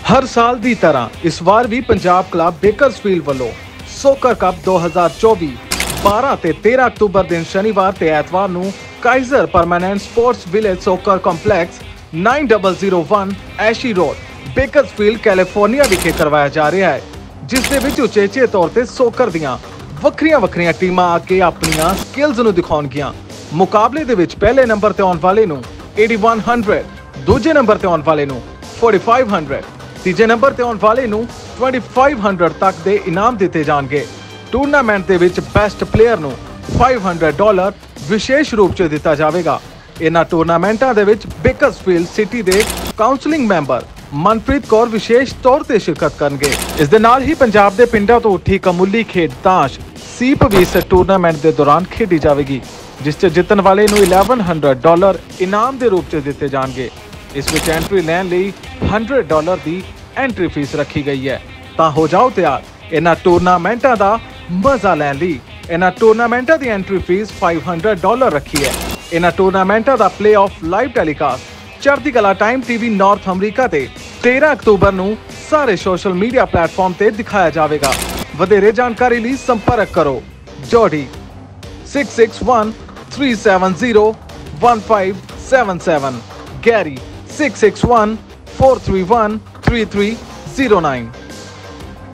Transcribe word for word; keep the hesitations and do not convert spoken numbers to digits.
हर साल ਦੀ ਤਰ੍ਹਾਂ ਇਸ ਵਾਰ ਵੀ ਪੰਜਾਬ ਕਲੱਬ ਬੇਕਰਸਫੀਲਡ ਵੱਲੋਂ ਸੋਕਰ ਕੱਪ ਦੋ ਹਜ਼ਾਰ ਚੌਵੀ ਬਾਰਾਂ ਤੇ ਤੇਰਾਂ ਅਕਤੂਬਰ ਦਿਨ ਸ਼ਨੀਵਾਰ ਤੇ ਐਤਵਾਰ ਨੂੰ Kaiser Permanente sports village soccer complex ਨੌ ਜ਼ੀਰੋ ਜ਼ੀਰੋ ਇੱਕ ਐਸ਼ੀ ਰੋਡ ਬੇਕਰਸਫੀਲਡ ਕੈਲੀਫੋਰਨੀਆ ਵਿਖੇ ਕਰਵਾਇਆ ਜਾ ਰਿਹਾ ਹੈ, ਜਿਸ ਦੇ ਵਿੱਚ ਉਚੇਚੇ ਤੌਰ ਤੇ ਸੋਕਰ ਦੀਆਂ ਵੱਖਰੀਆਂ ਵੱਖਰੀਆਂ ਟੀਮਾਂ ਆ ਕੇ ਆਪਣੀਆਂ ਸਕਿੱਲਸ ਨੂੰ ਦਿਖਾਉਣਗੀਆਂ। ਮੁਕਾਬਲੇ ਦੇ ਵਿੱਚ ਪਹਿਲੇ ਨੰਬਰ ਤੇ ਆਉਣ ਵਾਲੇ ਨੂੰ ਇਕਤਾਲੀ ਸੌ, ਦੂਜੇ ਨੰਬਰ ਤੇ ਆਉਣ ਵਾਲੇ ਨੂੰ ਪੈਂਤਾਲੀ ਸੌ, ਤੀਜੇ ਨੰਬਰ ਤੇ ਆਉਣ ਵਾਲੇ ਨੂੰ ਪੱਚੀ ਸੌ ਤੱਕ ਦੇ ਇਨਾਮ ਦਿੱਤੇ ਜਾਣਗੇ। ਟੂਰਨਾਮੈਂਟ ਦੇ ਵਿੱਚ ਬੈਸਟ ਪਲੇਅਰ ਨੂੰ ਪੰਜ ਸੌ ਡਾਲਰ ਵਿਸ਼ੇਸ਼ ਰੂਪ 'ਚ ਦਿੱਤਾ ਜਾਵੇਗਾ। ਇਹਨਾਂ ਟੂਰਨਾਮੈਂਟਾਂ ਦੇ ਵਿੱਚ ਬੇਕਰਸਫੀਲਡ ਸਿਟੀ ਦੇ ਕਾਉਂਸਲਿੰਗ ਮੈਂਬਰ ਮਨਪ੍ਰੀਤ ਕੌਰ ਵਿਸ਼ੇਸ਼ ਤੌਰ ਤੇ ਸ਼ਿਰਕਤ ਕਰਨਗੇ। ਇਸ ਦੇ ਨਾਲ ਹੀ ਪੰਜਾਬ ਦੇ ਪਿੰਡਾਂ ਤੋਂ ਉੱਠੀ ਕਮੂਲੀ ਖੇਡ ਤਾਸ਼ ਸੀਪ ਵੀ ਇਸ ਟੂਰਨਾਮੈਂਟ ਦੇ ਦੌਰਾਨ ਖੇਡੀ ਜਾਵੇਗੀ, ਜਿਸ 'ਚ ਜਿੱਤਣ ਵਾਲੇ ਨੂੰ ਗਿਆਰਾਂ ਸੌ ਡਾਲਰ ਇਨਾਮ ਦੇ ਰੂਪ 'ਚ ਦਿੱਤੇ ਜਾਣਗੇ। ਇਸ ਵਿੱਚ ਐਂਟਰੀ ਲੈਣ ਲਈ ਸੌ ਡਾਲਰ ਦੀ ਐਂਟਰੀ ਫੀਸ ਰੱਖੀ ਗਈ ਹੈ। ਤਾਂ ਹੋ ਜਾਓ ਤਿਆਰ ਇਹਨਾਂ ਟੂਰਨਾਮੈਂਟਾਂ ਦਾ ਮਜ਼ਾ ਲੈਣ ਲਈ। ਇਹਨਾਂ ਟੂਰਨਾਮੈਂਟਾਂ ਦੀ ਐਂਟਰੀ ਫੀਸ ਪੰਜ ਸੌ ਡਾਲਰ ਰੱਖੀ ਹੈ। ਇਹਨਾਂ ਟੂਰਨਾਮੈਂਟਾਂ ਦਾ ਪਲੇ-ਆਫ ਲਾਈਵ ਟੈਲੀਕਾਸਟ ਚੜ੍ਹਦੀ ਕਲਾ ਟਾਈਮ ਟੀਵੀ ਨਾਰਥ ਅਮਰੀਕਾ ਤੇ ਤੇਰਾਂ ਅਕਤੂਬਰ ਨੂੰ ਸਾਰੇ ਸੋਸ਼ਲ ਮੀਡੀਆ ਪਲੇਟਫਾਰਮ ਤੇ ਦਿਖਾਇਆ ਜਾਵੇਗਾ। ਵਧੇਰੇ ਜਾਣਕਾਰੀ ਲਈ ਸੰਪਰਕ ਕਰੋ ਜੋੜੀ ਛੇ ਛੇ ਇੱਕ ਤਿੰਨ ਸੱਤ ਜ਼ੀਰੋ ਇੱਕ ਪੰਜ ਸੱਤ ਸੱਤ, ਗੈਰੀ ਛੇ ਛੇ ਇੱਕ ਚਾਰ ਤਿੰਨ ਇੱਕ ਤਿੰਨ ਤਿੰਨ ਜ਼ੀਰੋ ਨੌ।